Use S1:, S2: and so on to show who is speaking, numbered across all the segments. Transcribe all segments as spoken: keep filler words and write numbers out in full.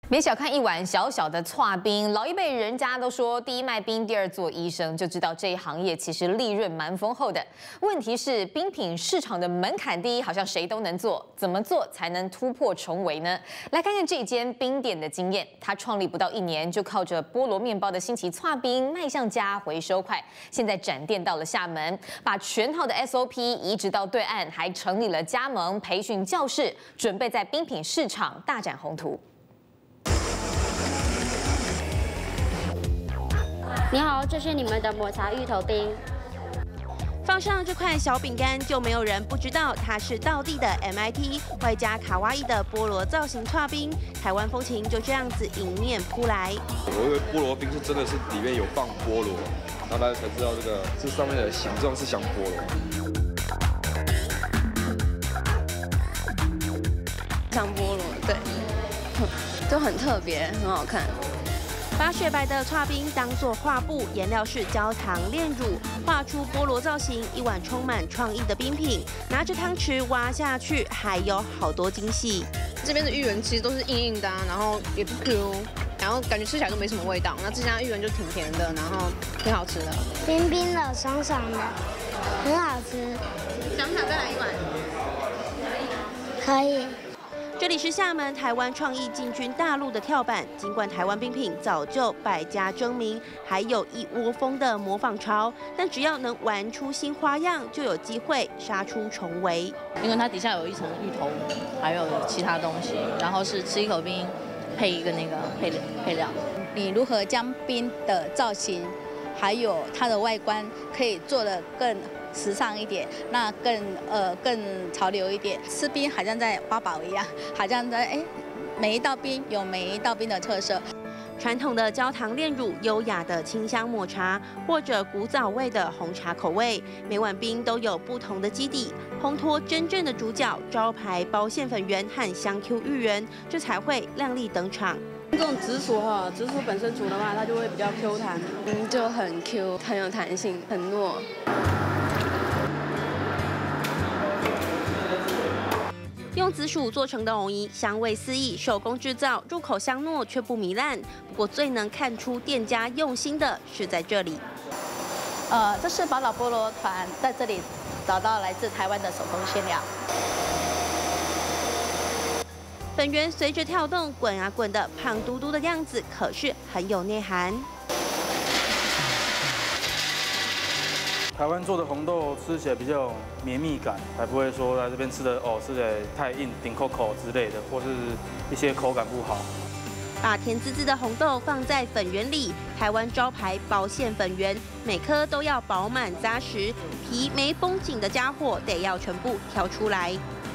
S1: 别小看一碗小小的剉冰，老一辈人家都说第一卖冰，第二做医生，就知道这一行业其实利润蛮丰厚的。问题是冰品市场的门槛低，好像谁都能做，怎么做才能突破重围呢？来看看这间冰店的经验，它创立不到一年，就靠着菠萝面包的兴起剉冰卖相佳，回收快，现在展店到了厦门，把全套的 S O P 移植到对岸，还成立了加盟培训教室，准备在冰品市场大展宏图。
S2: 你好，这是你们的抹茶芋头冰。
S3: 放上这块小饼干，就没有人不知道它是道地的 M I T， 外加卡哇伊的菠萝造型剉冰，台湾风情就这样子迎面扑来。
S4: 我以为菠萝冰是真的是里面有放菠萝，然后大家才知道这个这上面的形状是像菠萝，
S5: 像菠萝，对，就很特别，很好看。
S3: 把雪白的剉冰当作画布，颜料是焦糖炼乳，画出菠萝造型，一碗充满创意的冰品。拿着汤匙挖下去，还有好多惊喜。
S5: 这边的芋圆其实都是硬硬的、啊，然后也不 Q， 然后感觉吃起来都没什么味道。那这家芋圆就挺甜的，然后挺好吃的，
S6: 冰冰的、爽爽的，很好吃。
S5: 想不想再来一碗？
S6: 可以。
S3: 这里是厦门台湾创意进军大陆的跳板，尽管台湾冰品早就百家争鸣，还有一窝蜂的模仿潮，但只要能玩出新花样，就有机会杀出重围。
S7: 因为它底下有一层芋头，还有其他东西，然后是吃一口冰配一个那个配配料。
S8: 你如何将冰的造型，还有它的外观，可以做得更 时尚一点，那更呃更潮流一点。吃冰好像在挖宝一样，好像在哎，每一道冰有每一道冰的特色。
S3: 传统的焦糖炼乳，优雅的清香抹茶，或者古早味的红茶口味，每碗冰都有不同的基底，烘托真正的主角招牌包馅粉圆和香 Q 芋圆，这才会亮丽登场。
S9: 这种紫薯哈，紫薯本身煮的话，它就会比较 Q 弹，
S5: 嗯，就很 Q， 很有弹性，很糯。
S3: 用紫薯做成的藕泥，香味四溢，手工制造，入口香糯却不糜烂。不过最能看出店家用心的是在这里。
S8: 呃，这是宝岛菠萝团在这里找到来自台湾的手工馅料。
S3: 粉圆随着跳动滚啊滚的，胖嘟嘟的样子可是很有内涵。
S10: 台湾做的红豆吃起来比较有绵密感，还不会说在这边吃的哦吃起来太硬顶扣口之类的，或是一些口感不好。
S3: 把甜滋滋的红豆放在粉圆里，台湾招牌包馅粉圆，每颗都要饱满扎实，皮没绷紧的家伙得要全部挑出来。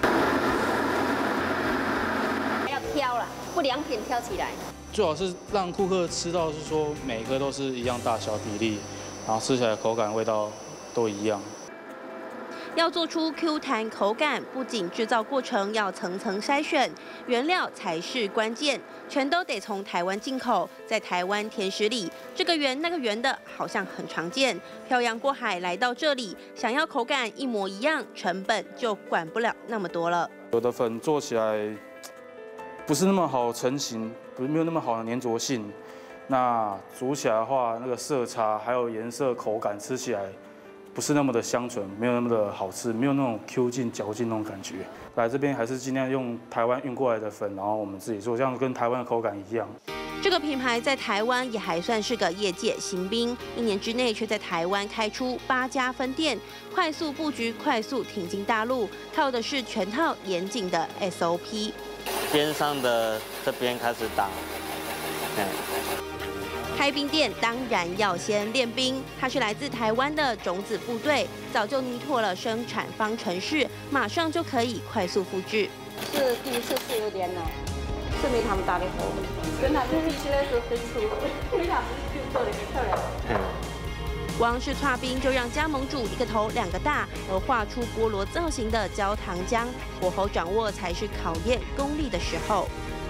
S2: 要挑了，不良品挑起来。
S10: 最好是让顾客吃到是说每颗都是一样大小比例，然后吃起来口感味道 都一样，
S3: 要做出 Q 弹口感，不仅制造过程要层层筛选，原料才是关键，全都得从台湾进口。在台湾甜食里，这个圆那个圆的，好像很常见。漂洋过海来到这里，想要口感一模一样，成本就管不了那么多了。
S10: 有的粉做起来不是那么好成型，不是没有那么好的粘着性。那煮起来的话，那个色差还有颜色、口感，吃起来 不是那么的香醇，没有那么的好吃，没有那种 Q 劲、嚼劲那种感觉。来这边还是尽量用台湾运过来的粉，然后我们自己做，这样跟台湾的口感一样。
S3: 这个品牌在台湾也还算是个业界新兵，一年之内却在台湾开出八家分店，快速布局，快速挺进大陆，靠的是全套严谨的 S O P。
S11: 边上的这边开始打，嗯
S3: 开冰店当然要先练冰，他是来自台湾的种子部队，早就拟妥了生产方程式，马上就可以快速复制。
S2: 是第一次试有点呢，是没他们打的好，跟他们比起来是很粗，没他们就做的很漂亮。
S3: 光是剉冰就让加盟主一个头两个大，而画出菠萝造型的焦糖浆，火候掌握才是考验功力的时候。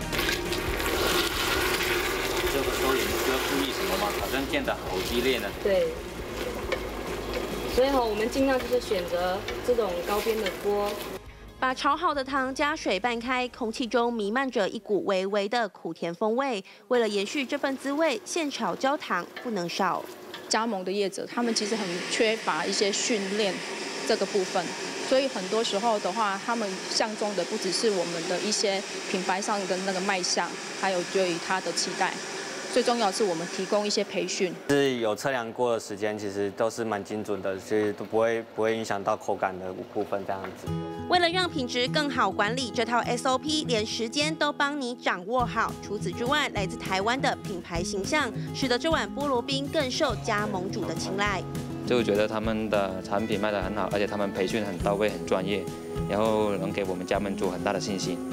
S12: 这个时候也需要注意什么吗？好像变得好激烈呢。
S9: 对，所以哈，我们尽量就是选择这种高边的锅。
S3: 把炒好的汤加水拌开，空气中弥漫着一股微微的苦甜风味。为了延续这份滋味，现炒焦糖不能少。
S13: 加盟的业者，他们其实很缺乏一些训练这个部分，所以很多时候的话，他们相中的不只是我们的一些品牌上的那个卖相，还有对于他的期待。最重要是我们提供一些培训，
S11: 是有测量过的时间，其实都是蛮精准的，所以都不会不会影响到口感的部分这样子。
S3: 为了让品质更好管理，这套 S O P 连时间都帮你掌握好。除此之外，来自台湾的品牌形象，使得这碗菠萝冰更受加盟主的青睐。
S14: 就觉得他们的产品卖得很好，而且他们培训很到位、很专业，然后能给我们加盟主很大的信心。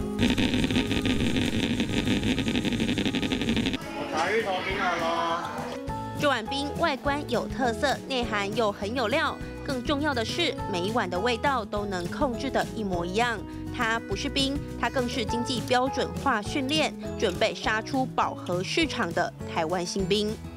S15: 打芋头冰好了。
S3: 这碗冰外观有特色，内涵又很有料。更重要的是，每一碗的味道都能控制得一模一样。它不是冰，它更是经济标准化训练，准备杀出饱和市场的台湾新冰。